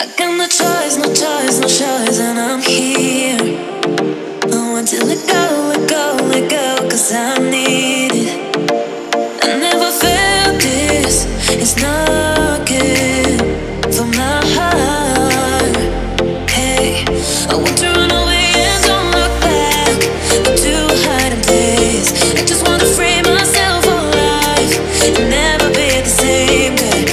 I got no choice, no choice, no choice, and I'm here. I want to let go, let go, let go, 'cause I need it. I never felt this, it's not good for my heart. Hey, I want to run away and don't look back, but to hide in place. I just want to free myself alive and never be the same, girl.